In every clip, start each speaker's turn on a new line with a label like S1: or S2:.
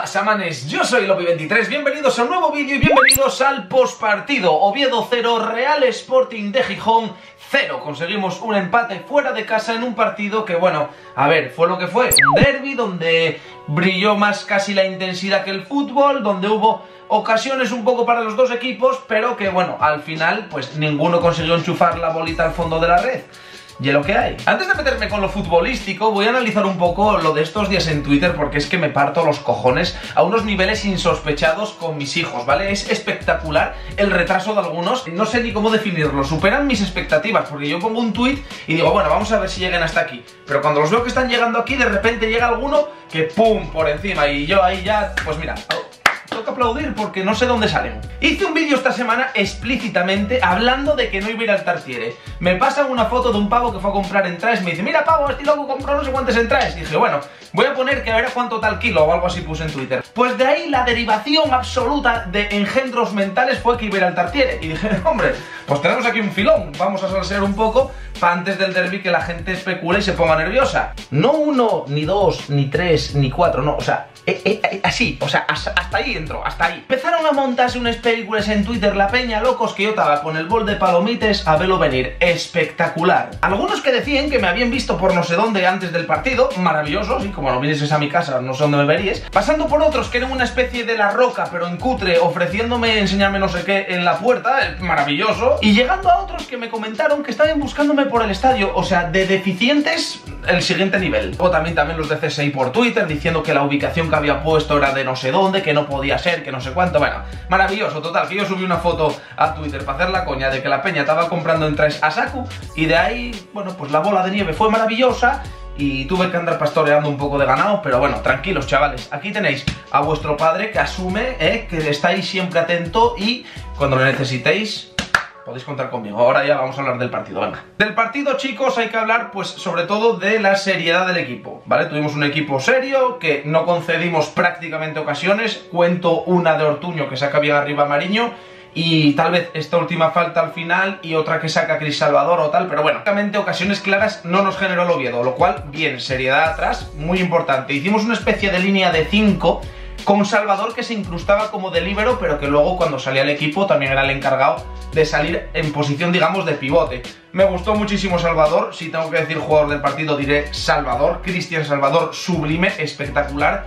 S1: Pasamanes, yo soy Lopi23, bienvenidos a un nuevo vídeo y bienvenidos al postpartido. Oviedo 0, Real Sporting de Gijón 0. Conseguimos un empate fuera de casa en un partido que, bueno, a ver, fue lo que fue. Un derbi donde brilló más casi la intensidad que el fútbol, donde hubo ocasiones un poco para los dos equipos, pero que, bueno, al final, pues ninguno consiguió enchufar la bolita al fondo de la red. Y es lo que hay. Antes de meterme con lo futbolístico, voy a analizar un poco lo de estos días en Twitter, porque es que me parto los cojones a unos niveles insospechados con mis hijos, ¿vale? Es espectacular el retraso de algunos, no sé ni cómo definirlo, superan mis expectativas, porque yo pongo un tweet y digo, bueno, vamos a ver si llegan hasta aquí. Pero cuando los veo que están llegando aquí, de repente llega alguno que ¡pum! Por encima, y yo ahí ya, pues mira, toca aplaudir porque no sé dónde salen. Hice un vídeo esta semana explícitamente hablando de que no iba a ir al Tartiere. Me pasan una foto de un pavo que fue a comprar entradas. Me dice, mira pavo, este loco compró no sé cuántas entradas. Dije, bueno, voy a poner que a ver a cuánto tal kilo o algo así puse en Twitter. Pues de ahí la derivación absoluta de engendros mentales fue que iba a ir al Tartiere. Y dije, hombre, pues tenemos aquí un filón. Vamos a salsear un poco para antes del derbi que la gente especule y se ponga nerviosa. No 1, ni 2, ni 3, ni 4, no, o sea, así, o sea, hasta ahí entro, hasta ahí. Empezaron a montarse unas películas en Twitter, la peña, locos, que yo estaba con el bol de palomites a verlo venir. Espectacular. Algunos que decían que me habían visto por no sé dónde antes del partido, maravilloso, y como no vinieses a mi casa, no sé dónde me verías. Pasando por otros que eran una especie de La Roca, pero en cutre, ofreciéndome enseñarme no sé qué en la puerta, maravilloso. Y llegando a otros que me comentaron que estaban buscándome por el estadio, o sea, de deficientes, el siguiente nivel. O también los de CSI por Twitter, diciendo que la ubicación que había puesto era de no sé dónde, que no podía ser, que no sé cuánto. Bueno, maravilloso, total, que yo subí una foto a Twitter para hacer la coña de que la peña estaba comprando entradas a saco, y de ahí, bueno, pues la bola de nieve fue maravillosa y tuve que andar pastoreando un poco de ganado, pero bueno, tranquilos chavales, aquí tenéis a vuestro padre que asume, que estáis siempre atento y cuando lo necesitéis podéis contar conmigo. Ahora ya vamos a hablar del partido, venga. Del partido, chicos, hay que hablar, pues, sobre todo de la seriedad del equipo, ¿vale? Tuvimos un equipo serio, que no concedimos prácticamente ocasiones. Cuento una de Ortuño que saca bien arriba a Mariño, y tal vez esta última falta al final y otra que saca Cris Salvador o tal, pero bueno, prácticamente ocasiones claras no nos generó el Oviedo, lo cual, bien, seriedad atrás, muy importante. Hicimos una especie de línea de 5 con Salvador que se incrustaba como de líbero, pero que luego cuando salía el equipo también era el encargado de salir en posición, digamos, de pivote. Me gustó muchísimo Salvador, si tengo que decir jugador del partido diré Salvador, Cristian Salvador, sublime, espectacular.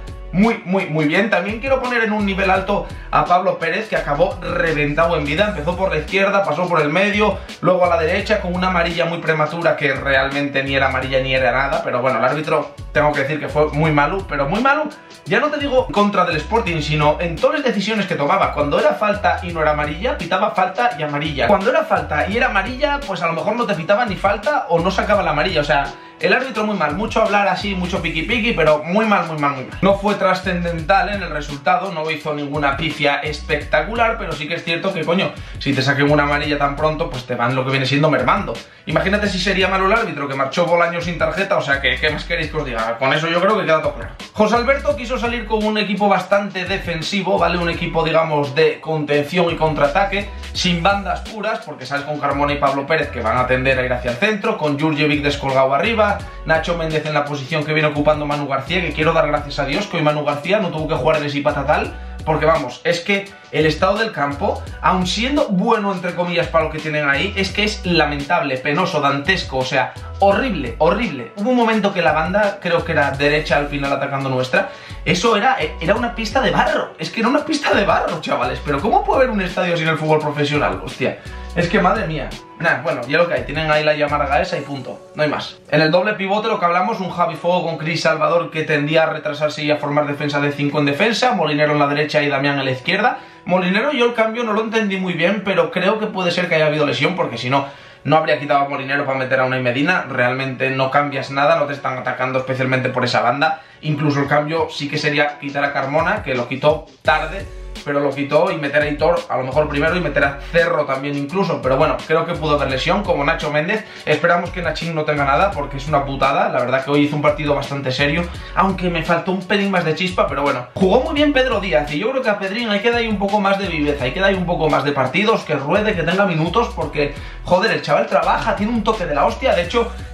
S1: Muy bien. También quiero poner en un nivel alto a Pablo Pérez, que acabó reventado en vida. Empezó por la izquierda, pasó por el medio, luego a la derecha con una amarilla muy prematura que realmente ni era amarilla ni era nada. Pero bueno, el árbitro tengo que decir que fue muy malo, pero muy malo. Ya no te digo contra del Sporting, sino en todas las decisiones que tomaba. Cuando era falta y no era amarilla, pitaba falta y amarilla. Cuando era falta y era amarilla, pues a lo mejor no te pitaba ni falta o no sacaba la amarilla. O sea, el árbitro muy mal, mucho hablar así, mucho piqui pero muy mal. No fue trascendental en el resultado, no hizo ninguna pifia espectacular, pero sí que es cierto que, coño, si te saquen una amarilla tan pronto, pues te van lo que viene siendo mermando. Imagínate si sería malo el árbitro, que marchó Bolaño sin tarjeta, o sea, que ¿qué más queréis que os diga? Con eso yo creo que queda todo claro. José Alberto quiso salir con un equipo bastante defensivo, ¿vale? Un equipo, digamos, de contención y contraataque, sin bandas puras, porque sales con Carmona y Pablo Pérez, que van a tender a ir hacia el centro, con Jurjevic descolgado arriba, Nacho Méndez en la posición que viene ocupando Manu García, que quiero dar gracias a Dios que hoy Manu García no tuvo que jugar en ese patatal, porque vamos, es que el estado del campo, aun siendo bueno entre comillas para lo que tienen ahí, es que es lamentable, penoso, dantesco, o sea, horrible. Hubo un momento que la banda, creo que era derecha al final atacando nuestra, eso era una pista de barro, es que era una pista de barro, chavales, pero ¿cómo puede haber un estadio sin el fútbol profesional? Hostia, es que madre mía. Nah, bueno, ya lo que hay, tienen ahí la llamarga esa y punto, no hay más. En el doble pivote lo que hablamos, un Javi Fuego con Cris Salvador que tendía a retrasarse y a formar defensa de 5 en defensa, Molinero en la derecha y Damián en la izquierda. Molinero yo el cambio no lo entendí muy bien, pero creo que puede ser que haya habido lesión, porque si no, no habría quitado a Molinero para meter a Unai Medina. Realmente no cambias nada, no te están atacando especialmente por esa banda. Incluso el cambio sí que sería quitar a Carmona, que lo quitó tarde, pero lo quitó, y meter a Hitor a lo mejor primero y meter a Cerro también incluso, pero bueno, creo que pudo haber lesión, como Nacho Méndez. Esperamos que Nachín no tenga nada, porque es una putada. La verdad que hoy hizo un partido bastante serio, aunque me faltó un pelín más de chispa, pero bueno. Jugó muy bien Pedro Díaz, y yo creo que a Pedrín hay que dar un poco más de viveza, hay que dar un poco más de partidos, que ruede, que tenga minutos, porque, joder, el chaval trabaja, tiene un toque de la hostia. De hecho,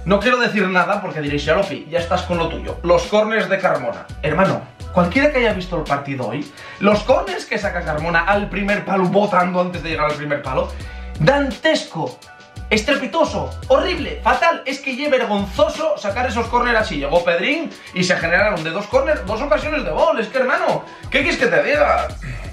S1: No quiero decir nada porque diréis, Xalofi, ya estás con lo tuyo. Los corners de Carmona. Hermano, cualquiera que haya visto el partido hoy, los corners que saca Carmona al primer palo, botando antes de llegar al primer palo, dantesco, estrepitoso, horrible, fatal. Es que ya vergonzoso sacar esos corners así. Llegó Pedrín y se generaron de dos corners 2 ocasiones de gol. Es que, hermano, ¿qué quieres que te diga?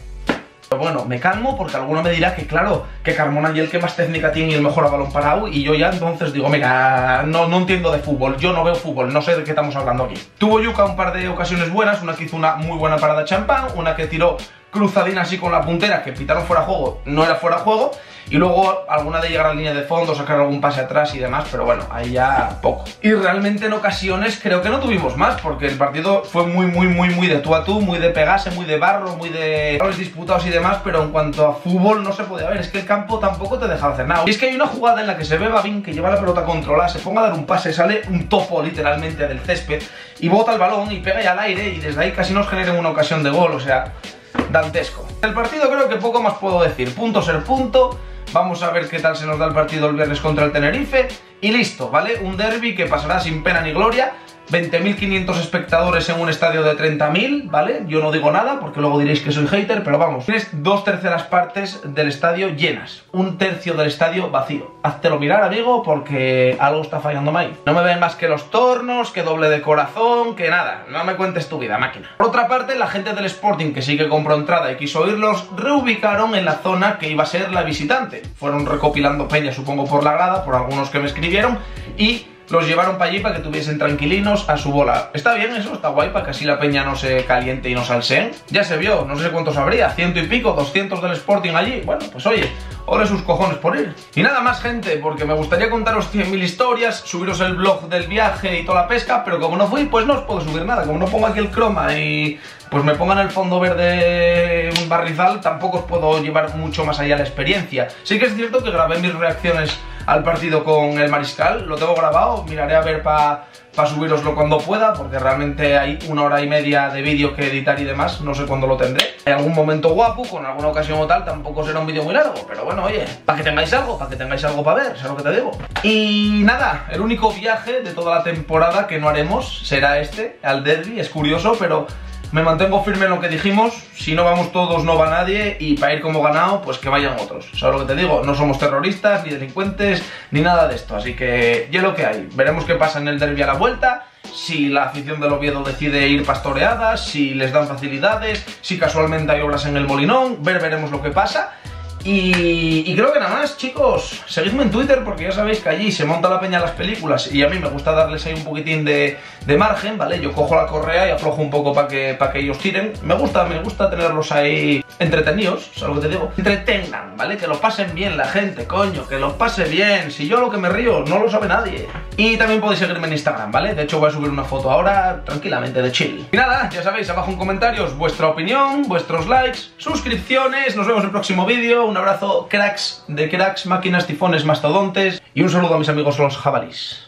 S1: Pero bueno, me calmo porque alguno me dirá que claro, que Carmona y el que más técnica tiene y el mejor a balón parado, y yo ya entonces digo, mira, no entiendo de fútbol, yo no veo fútbol, no sé de qué estamos hablando aquí. Tuvo Yuka un par de ocasiones buenas, una que hizo una muy buena parada champán, una que tiró cruzadina así con la puntera, que pitaron fuera de juego, no era fuera de juego, y luego alguna de llegar a la línea de fondo, sacar algún pase atrás y demás, pero bueno, ahí ya poco. Y realmente en ocasiones creo que no tuvimos más, porque el partido fue muy de tú a tú, muy de pegarse, muy de barro, muy de balones disputados y demás, pero en cuanto a fútbol no se podía ver, es que el campo tampoco te deja hacer nada. Y es que hay una jugada en la que se ve Babín que lleva la pelota controlada, se ponga a dar un pase, sale un topo literalmente del césped y bota el balón y pega ya al aire y desde ahí casi nos genera una ocasión de gol, o sea, dantesco. El partido creo que poco más puedo decir, punto ser punto. Vamos a ver qué tal se nos da el partido el viernes contra el Tenerife. Y listo, ¿vale? Un derbi que pasará sin pena ni gloria. 20.500 espectadores en un estadio de 30.000, ¿vale? Yo no digo nada porque luego diréis que soy hater, pero vamos. Tienes 2/3 partes del estadio llenas, 1/3 del estadio vacío. Háztelo mirar, amigo, porque algo está fallando mal. No me ven más que los tornos, que doble de corazón, que nada. No me cuentes tu vida, máquina. Por otra parte, la gente del Sporting, que sí que compró entrada y quiso irlos, reubicaron en la zona que iba a ser la visitante. Fueron recopilando peña, supongo, por la grada, por algunos que me escribieron, y los llevaron para allí para que tuviesen tranquilinos a su bola. Está bien eso, está guay para que así la peña no se caliente y no salseen. Ya se vio, no sé cuántos habría, 100 y pico, 200 del Sporting allí. Bueno, pues oye, ole sus cojones por ir. Y nada más, gente, porque me gustaría contaros 100.000 historias, subiros el blog del viaje y toda la pesca, pero como no fui, pues no os puedo subir nada. Como no pongo aquí el croma y pues me pongan el fondo verde un barrizal, tampoco os puedo llevar mucho más allá la experiencia. Sí que es cierto que grabé mis reacciones al partido con el Mariscal, lo tengo grabado, miraré a ver para subiroslo cuando pueda, porque realmente hay 1 hora y media de vídeo que editar y demás, no sé cuándo lo tendré. En algún momento guapo, con alguna ocasión o tal, tampoco será un vídeo muy largo, pero bueno, oye, para que tengáis algo para ver, ¿sabes lo que te digo? Y nada, el único viaje de toda la temporada que no haremos será este, al derbi. Es curioso, pero me mantengo firme en lo que dijimos, si no vamos todos no va nadie, y para ir como ganado, pues que vayan otros. ¿Sabes lo que te digo? No somos terroristas, ni delincuentes, ni nada de esto, así que ya lo que hay. Veremos qué pasa en el derbi a la vuelta, si la afición del Oviedo decide ir pastoreadas, si les dan facilidades, si casualmente hay obras en el Molinón, veremos lo que pasa. Y creo que nada más, chicos, seguidme en Twitter porque ya sabéis que allí se monta la peña las películas y a mí me gusta darles ahí un poquitín de margen, ¿vale? Yo cojo la correa y aflojo un poco para que ellos tiren. Me gusta tenerlos ahí entretenidos, ¿sabes lo que te digo? Entretengan, ¿vale? Que lo pasen bien la gente, coño, que lo pase bien. Si yo lo que me río no lo sabe nadie. Y también podéis seguirme en Instagram, ¿vale? De hecho voy a subir una foto ahora tranquilamente de chill. Y nada, ya sabéis, abajo en comentarios vuestra opinión, vuestros likes, suscripciones. Nos vemos en el próximo vídeo. Un abrazo, cracks de cracks, máquinas, tifones, mastodontes, y un saludo a mis amigos los jabalís.